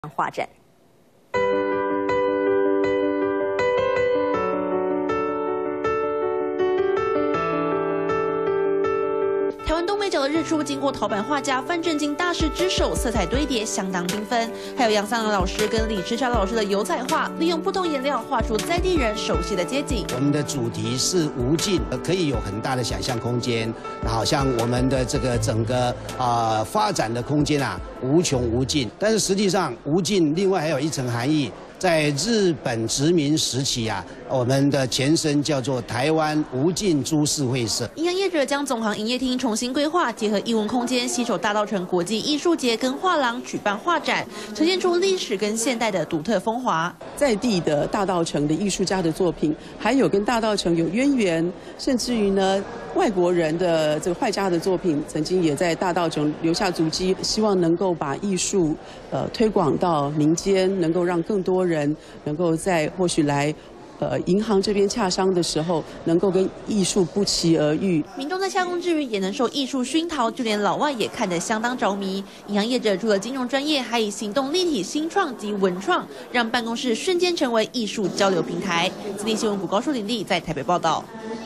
画展。台湾东北角的日出，经过陶板画家范正金大师之手，色彩堆叠相当缤纷。还有杨三郎老师跟李池桥老师的油彩画，利用不同颜料画出在地人熟悉的街景。 我们的主题是无尽，可以有很大的想象空间。好像我们的这个整个发展的空间啊，无穷无尽。但是实际上无尽，另外还有一层含义。 在日本殖民时期啊，我们的前身叫做台湾无尽株式会社。 银行业者将总行营业厅重新规划，结合艺文空间，携手大稻埕国际艺术节跟画廊举办画展，呈现出历史跟现代的独特风华。 在地的大稻埕的艺术家的作品，还有跟大稻埕有渊源，甚至于呢，外国人的这个画家的作品，曾经也在大稻埕留下足迹。希望能够把艺术推广到民间，能够让更多人能够在或许来银行这边洽商的时候，能够跟艺术不期而遇。 民众在洽公之余，也能受艺术熏陶，就连老外也看得相当着迷。银行业者除了金融专业，还以行动立体新创及文创，让办公室瞬间成为艺术交流平台。自立新闻谷高树林地在台北报道。